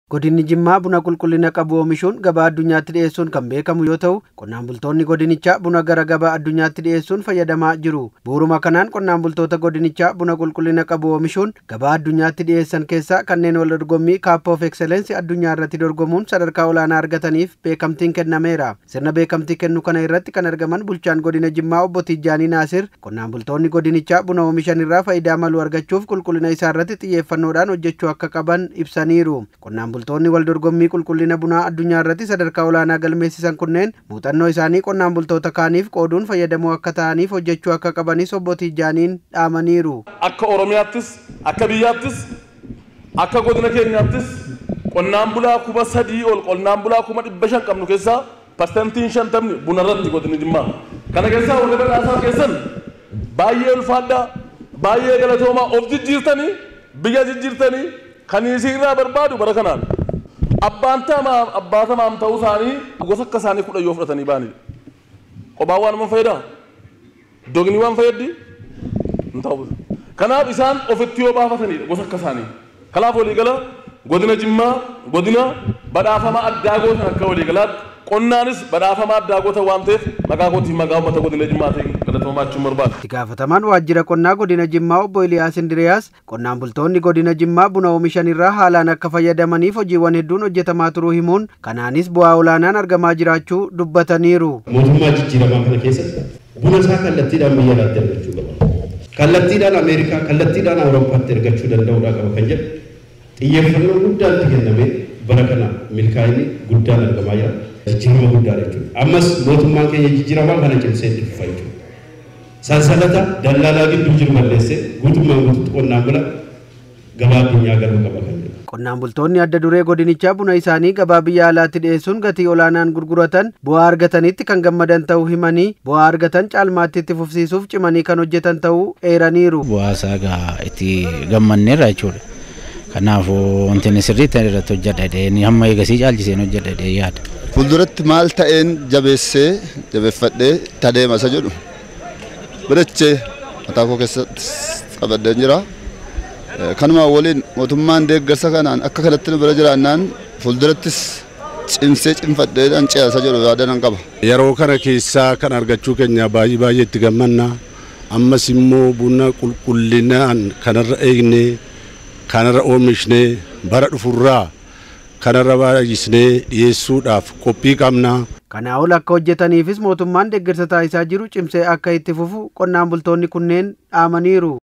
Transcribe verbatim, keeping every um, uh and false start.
Godinni Jimmaa buna qulqullina qabu oomishuun gabaa addunyaatti dhiyeessuun kan beekamu yoo ta'u, qonnaan bultoonni godinichaa buna gara gabaa addunyaatti dhiyeessuun fayyadamaa jiru. Bu'uuruma kanaan qonnaan bultoota godinichaa buna qulqullina qabu oomishuun gabaa addunyaatti dhiyeessan keessaa kanneen wal dorgommii Cup of Excellence addunyaa irratti dorgomuun sadarkaa olaanaa argataniif beekamtiin kennameera. Sirna beekamtii kennu kana irratti kan argaman bulchaan godina Jimmaa obbo Tijjaanii Naasir qonnaan bultoonni godinichaa buna oomishan irraa faayidaa malu argachuuf qulqullina isaa irratti xiyyeeffannoodhaan hojjechuu akka qaban ibsaniiru. Qonnaan bultoonni wal dorgommii qulqullina bunaa addunyaa irratti sadarkaa olaanaa galmeessisan kunneen muuxannoo isaanii qonnaan bultoota kaaniif qooduun fayyadamoo akka ta'aniif hojjechuu akka qabanis obbo Tijjaaniin dhaamaniiru. Akka Oromiyaattis, akka biyyaattis, akka godina keenyaattis qonnaan bulaa kuma sadii ol qonnaan bulaa kuma dhibba shan qabnu keessaa parsantiin shantamni buna irratti godina Jimmaa. Kana keessaa warra badhaasaa keessan baay'ee ulfaadhaa, baay'ee galatoomaa of jijjiirtanii, biyya jijjiirtanii kan isirraa barbaadu bara kanaan abbaan tamaa abbaa tamaam ta'uu isaanii gosa akka isaanii kudha yoo fudhatanii baanidha. Qophaa waan nama fayyada, dogni waan fayyaddi hin ta'u. Kanaaf isaan ofitti yoo baafatanidha gosa akka isaanii. Kanaaf waliigala godina Jimmaa godina badhaafama addaa gootan akka waliigalaatti qonnaanis badhaafama addaa gootan waan ta'eef maqaa kootiin maqaa uummata godina Jimmaa ta'e galatoomaachuun barbaada. Itti gaafatamaan waajjira qonnaa godina Jimmaa obbo Eliyaas Indiriyaas qonnaan bultoonni godina Jimmaa buna oomishan irraa haalaan akka fayyadamaniif hojiiwwan hedduun hojjetamaa turuu himuun kanaanis bu'aa olaanaan argamaa jiraachuu dubbataniiru. Mootummaa jijjiiramaa kana keessatti buna isaa kallattiidhaan biyya alaatti ergachuu qaba. Kallattiidhaan Ameerikaa, kallattiidhaan Awurooppaatti ergachuu danda'uudhaa qaba kan jedhu xiyyeeffannoo guddaatti kennamee bara kana milkaa'inni guddaan argamaa jira. Jijjiirama guddaa jechuudha. Ammas mootummaan keenya jijjiiramaa kana cimsee itti fufa jechuudha. Sansalata daldalaa gidduu jiru balleessee guutummaan guutuutti qonnaan bulaa gabaa addunyaa galuu qaba kan jedhu. Qonnaan bultoonni adda duree godinichaa buna isaanii gabaa biyya alaatti dhiyeessuun gatii olaanaan gurguratan bu'aa argatanitti kan gammadan ta'uu himanii bu'aa argatan caalmaatti itti fufsiisuuf cimanii kan hojjetan ta'uu eeraniiru. Bu'aa isaa itti gammanneerra jechuudha. Kanaafuu wanti inni sirriitti irratti hojjedhadhee hamma eegasii caalchiseen hojjedhadhee yaada. Fuulduratti maal ta'een jabeessee jabeeffadhee tadeema isa jedhu birichee mataa koo keessatti qabadheen jira. Kanuma waliin mootummaan deeggarsa kanaan akka kanatti nu bira jiraannaan fuuldurattis cimsee cimfadhee dhancee isa jedhu yaadanan qaba. Yeroo kana keessaa kan argachuu keenya baay'ee baay'ee itti gammanna. Ammas immoo buna qulqullinaan kanarra eegnee kanarra oomishnee bara dhufurraa kanarra baay'isnee dhiyeessuudhaaf qophii qabna. Kanaa ol akka hojjetaniifis mootummaan deeggarsa taasisaa jiru cimsee akka itti fufu qonnaan bultoonni kunneen dhaamaniiru.